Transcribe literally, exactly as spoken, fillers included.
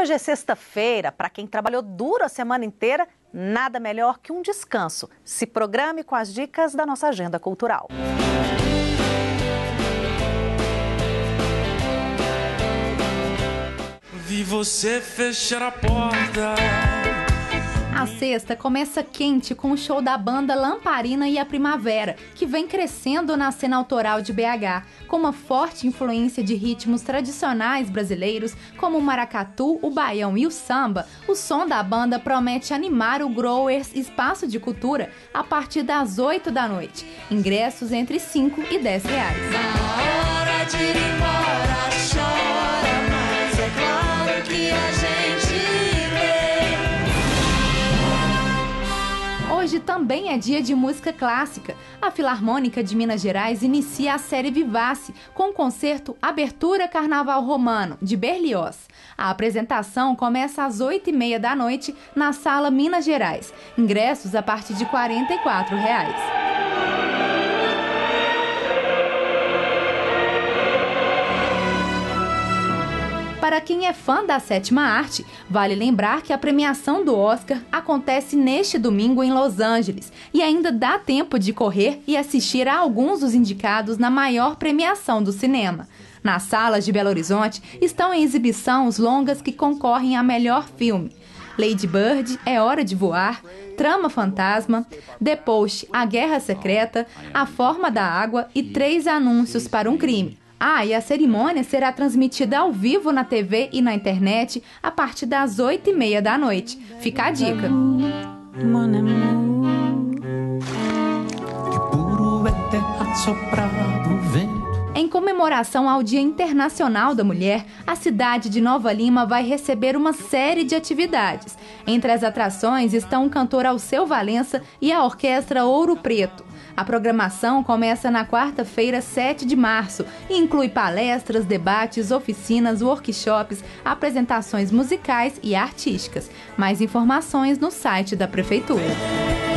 Hoje é sexta-feira, para quem trabalhou duro a semana inteira, nada melhor que um descanso. Se programe com as dicas da nossa agenda cultural. Vi você fechar a porta. A sexta começa quente com o show da banda Lamparina e a Primavera, que vem crescendo na cena autoral de B H, com uma forte influência de ritmos tradicionais brasileiros, como o maracatu, o baião e o samba. O som da banda promete animar o Growers Espaço de Cultura a partir das oito da noite. Ingressos entre cinco e dez reais. Na hora de ir embora, chora, mas é claro que a gente Hoje também é dia de música clássica. A Filarmônica de Minas Gerais inicia a série Vivace com o concerto Abertura Carnaval Romano, de Berlioz. A apresentação começa às oito e meia da noite na Sala Minas Gerais. Ingressos a partir de quarenta e quatro reais. Para quem é fã da sétima arte, vale lembrar que a premiação do Oscar acontece neste domingo em Los Angeles e ainda dá tempo de correr e assistir a alguns dos indicados na maior premiação do cinema. Nas salas de Belo Horizonte estão em exibição os longas que concorrem a melhor filme: Lady Bird, É Hora de Voar, Trama Fantasma, The Post, A Guerra Secreta, A Forma da Água e Três Anúncios para um Crime. Ah, e a cerimônia será transmitida ao vivo na T V e na internet a partir das oito e meia da noite. Fica a dica. Em comemoração ao Dia Internacional da Mulher, a cidade de Nova Lima vai receber uma série de atividades. Entre as atrações estão o cantor Alceu Valença e a Orquestra Ouro Preto. A programação começa na quarta-feira, sete de março, e inclui palestras, debates, oficinas, workshops, apresentações musicais e artísticas. Mais informações no site da Prefeitura.